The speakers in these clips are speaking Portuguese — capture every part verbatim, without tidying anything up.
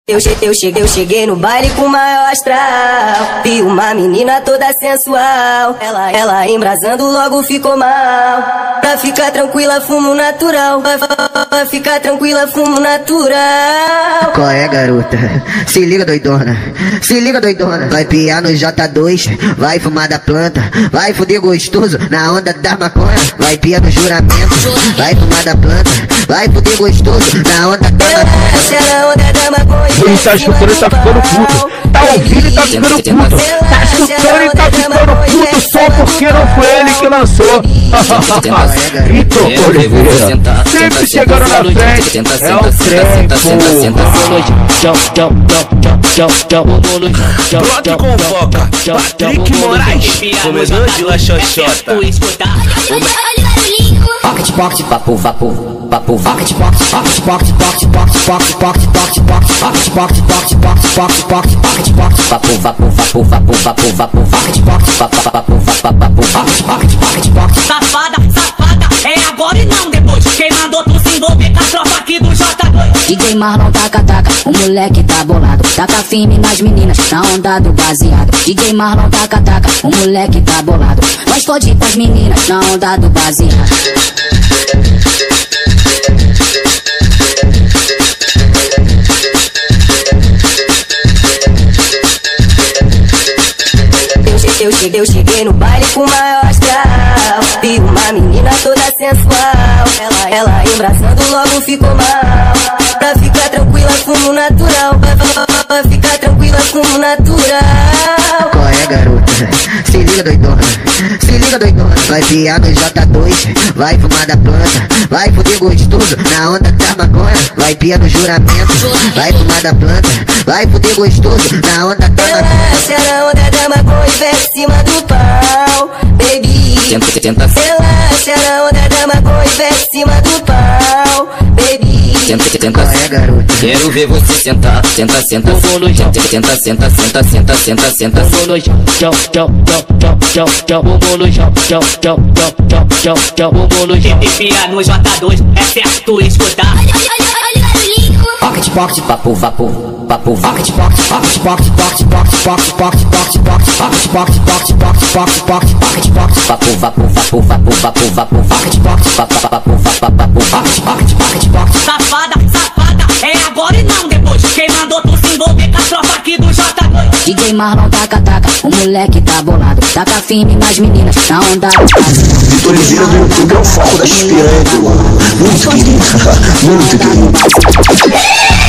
Eu, che eu, cheguei, eu cheguei no baile com maior astral. Vi uma menina toda sensual. Ela, ela embrasando logo ficou mal. Pra ficar tranquila, fumo natural. Pra, pra ficar tranquila, fumo natural. Qual é, garota? Se liga, doidona. Se liga, doidona. Vai piar no J dois. Vai fumar da planta. Vai fuder gostoso na onda da maconha. Vai piar no juramento. Vai fumar da planta. Vai fuder gostoso na onda da maconha. Ele tá escutando e tá ficando puto. Tá ouvindo e tá ficando puto. Tá escutando e tá ficando puto só porque não foi ele que lançou. Vitor Oliveira, sempre chegando na frente. É o trem, Pronto com foca, Patrick Moraes, comedor de la xoxota. Pocket, pocket, papo, vapo, papo, pocket, pocket, pocket, pocket, pocket, pocket, pocket, pocket, pocket, pocket, pocket, pocket, pocket, pocket, pocket, pocket, pocket, pocket, papo, vapo, vapo, vapo, vapo, vapo, pocket, pocket, papo, vapo, vapo, vapo, pocket, pocket, pocket, pocket. Safada, safada, é agora e não depois. Quem mandou tu se envolver com a tropa aqui do J dois? D J Marlon taca, taca, o moleque tá bolado. Taca firme nas meninas, na onda do baseado. D J Marlon taca, taca, o moleque tá bolado. Nós fode com as meninas, na onda do baseado. Eu cheguei, eu cheguei no baile com maior astral. Vi uma menina toda sensual. Ela, ela embraçando logo ficou mal. Pra ficar tranquila, fumo natural. Pra, pra, pra ficar tranquila, fumo natural. Qual é, garota? Se liga, doidona. Se liga, doidona. Vai piar no J dois. Vai fumar da planta. Vai fuder gostoso na onda da maconha. Vai piar no juramento. Vai fumar da planta. Vai fuder gostoso na onda da maconha. Relaxa na onda da maconha e vem em cima do pau, baby. Tenta, tenta, relaxa na onda da maconha e vem em cima do pau, baby. tenta, tenta, Qual é, garota? quero ver você sentar, tenta, senta, tenta, tenta, senta, senta, senta, senta, senta, bolo, chão, chão, chão, chão, chão, chão, bolo, chão, chão, chão, chão, chão, chão, bolo, chão. Enfia no J dois, é certo escutar. Pocket, pocket, papo, vapo, papo, pocket, pocket, pocket, pocket, pocket, pocket, pocket, pocket, pocket, pocket, pocket, pocket, pocket, pocket, pocket, pocket, pocket, pocket, papo, vapo, vapo, vapo, vapo, vapo, pocket, pocket, papo, vapo, vapo, vapo, pocket, pocket, pocket, pocket. Safada, safada, é agora e não depois. Quem mandou tu se envolver com a tropa aqui do J dois? D J Marlon taca, taca, o moleque tá bolado. Taca firme nas meninas, na onda. Vitor Oliveira do YouTube é o foco das piranhas, mano. Muito querido, muito querido.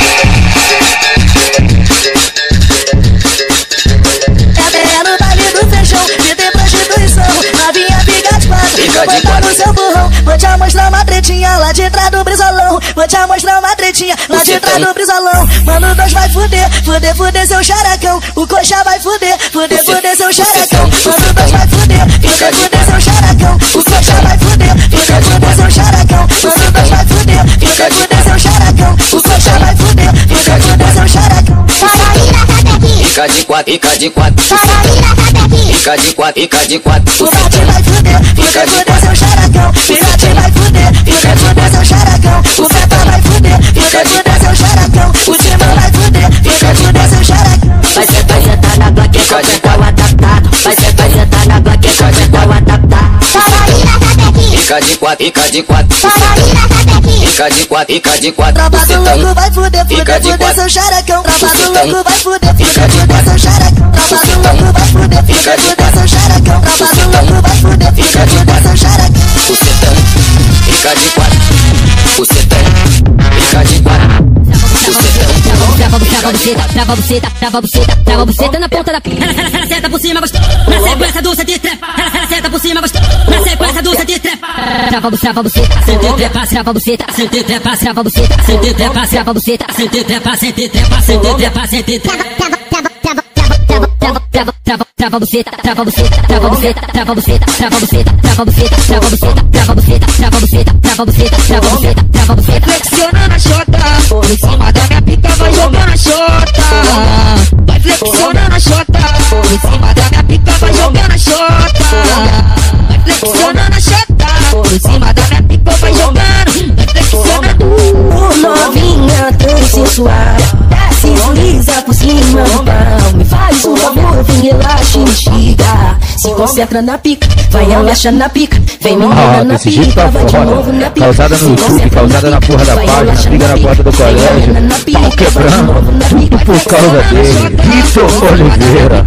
É no baile do feijão, que tem prostituição. Novinha fica de quatro, vai botar no seu burrão. Vou te mostrar uma tretinha lá de trás do brisolão. Vou te mostrar uma tretinha lá de trás do brisolão. Mano, dois vai fuder, fuder, fuder seu xaracão. O coxa vai fuder, fuder, fuder seu xaracão. Mano, dois vai fuder, fuder, fuder seu xaracão. O coxa vai fuder, fuder, fuder seu xaracão. Mano, dois vai fuder, fuder, fuder seu xaracão. O coxa vai fuder, fuder, fuder seu xaracão. Fica de quatro, fica de quatro, fica de quatro, fica de quatro. O bate vai fuder, fuder, fuder seu xaracão. O bate vai fuder, fuder, fuder seu xaracão. O beta vai fuder, fuder, fuder seu xaracão. O timão vai fuder, fuder, fuder seu xaracão. Vai sentar, sentar na blaqueta, com o pau adaptado. Vai sentar, sentar na blaqueta, com o pau adaptado. Fica de quatro, fica de quatro, fica de quatro, fica de quatro. Tropa do louco vai fuder, fuder, fuder seu xaracão. Tropa do louco vai fuder, fuder, fuder seu xaracão. Tropa do louco vai fuder, fuder, fuder seu xaracão. Tropa do louco vai fuder, fuder, fuder seu xaracão. O setão, fica de quatro, o setão, fica de quatro. Trava a buceta, trava a buceta, trava a buceta, trava a buceta na ponta da pica. Ela, ela, ela senta por cima, gostou. Na sequência do sete trepa. Ela, ela senta por cima, gostou. Na sequência do sete trepa. Trava a buceta, sente trepa, trava a buceta, sente trepa, trava a buceta, sente trepa, trava a buceta, sente trepa, sente trepa, sente trepa, sente trepa. Trava, trava, trava a buceta, trava a buceta, trava a buceta, trava a buceta, trava a buceta, trava a buceta, trava a buceta, trava a buceta, trava a buceta, trava a buceta, trava a buceta, trava a buceta. Flexionando a xota, por cima da minha pica vai jogando a xota. Vai flexionando a xota, por cima da minha pica vai jogando a xota. Vai flexionando a xota, por cima da minha pica vai jogando. Vai flexionando. Novinha tão sensual, por cima do pau. Me faz um favor, vem relaxa e instiga. Se concentra na pica, vai relaxa na pica. Vem menina na pica, vai de novo na pica. Causada no YouTube, causada na porra da página, briga na porta do colégio. Pau quebrando, tudo por causa dele. Vitor Oliveira.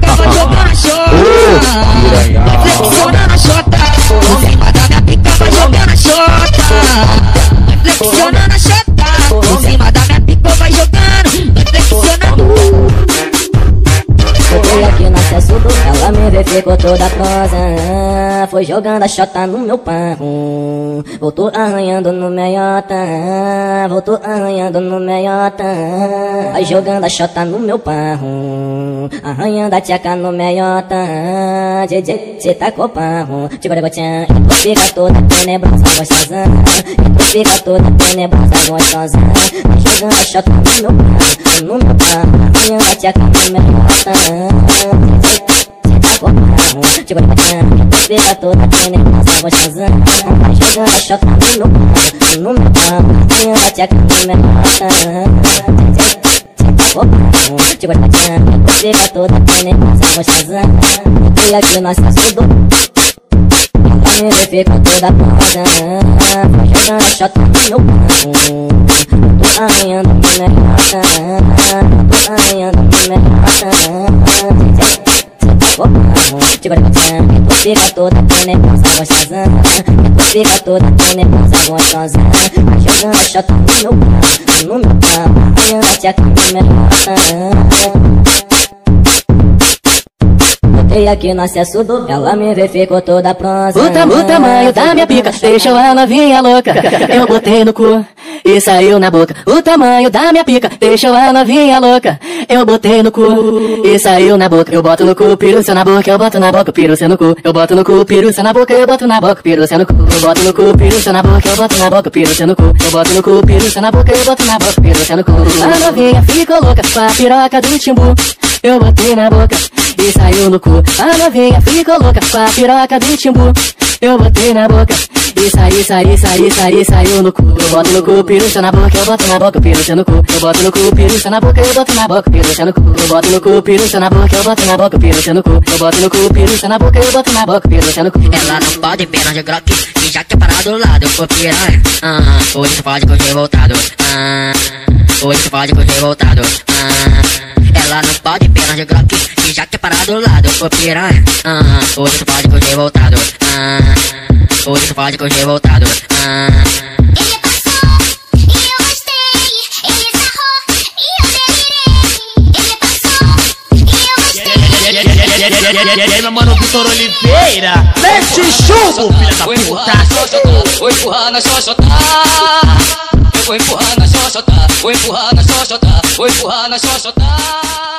Ô, piranha. Flexiona na xota, por cima da minha pica vai jogar na xota. Flexiona na xota, por cima da minha pica vai jogando, vai flexionando. Botei aqui no acesso do ela me vê, ficou toda prosa. Foi jogando a xota no meu parro. Voltou arranhando no meiota. Voltou arranhando no meiota. Vai jogando a xota no meu parro. Arranhando a tcheca no meiota. J J, cê tá com o parro. Tipo de gotinha, e tu fica toda tenebrosa, gostosa. E tu fica toda tenebrosa, gostosa. Vai jogando a xota no meu parro. No meu parro, arranhando a tcheca no meiota. Cê tá com o parro. Tipo de gotinha, e tu fica toda tenebrosa, gostosa. Vai jogando a xota no meu parro. No meu parro, arranhando a tcheca no meiota. Tipo de patinha, tu fica toda tenebrosa, gostosa. E aqui nós tá tudo. Ela me vê, fica toda prosa. Vai jogando a xota no meu carro. Tô arranhando no meiota. Tô arranhando no meiota. Tipo de patinha, tu fica toda tenebrosa, gostosa. Tu fica toda tenebrosa, gostosa. Vai jogando a xota no meu carro. No meu carro, arranhando a tcheca no meiota. Botei aqui no acesso do ela me vê, ficou toda prosa. O, tam, o tamanho da minha pica deixou a novinha louca. Eu botei no cu e saiu na boca. O tamanho da minha pica deixou a novinha louca. Eu botei no cu e saiu na boca. Eu boto no cu, piruça na boca, eu boto na boca, piruça no cu. Eu boto no cu, piruça na boca, eu boto na boca, piruça no cu. Eu boto no cu, piruça na boca, eu boto na boca, piruça no cu. Eu boto no cu, piruça na boca, eu boto na boca, piruça no cu. A novinha ficou louca com a piroca do timbu. Eu botei na boca e saiu no cu. A novinha ficou louca com a piroca do timbu. Eu botei na boca e saí, saí, saí, saí, saiu no cu. Eu boto no cu, piruça na boca, eu boto na boca, piruça no cu. Eu boto no cu, piruça na boca, eu boto na boca, piruça no cu. Eu boto no cu, piruça na boca, eu boto na boca, piruça no cu. Eu boto no cu, piruça na boca, eu boto na boca, piruça no cu. Ela não pode pena de groque, e já que é parado do lado, eu for piranha. Ah, hoje tu pode correr voltado. Ah, hoje tu pode correr voltado. Ah. Ela não pode pena de groque, e já que é parado do lado, eu for piranha. Ah, hoje tu pode correr voltado. Ah, hoje tu pode correr voltado. Ah. Ele passou e eu gostei. Ele sarrou e eu delirei. Ele passou e eu gostei. E aí, meu mano Vitor Oliveira, mete chumbo, filha da puta. Vou empurrar na xoxota. Eu vou empurrar na xoxota. Vou empurrar na xoxota. Vou empurrar na xoxota.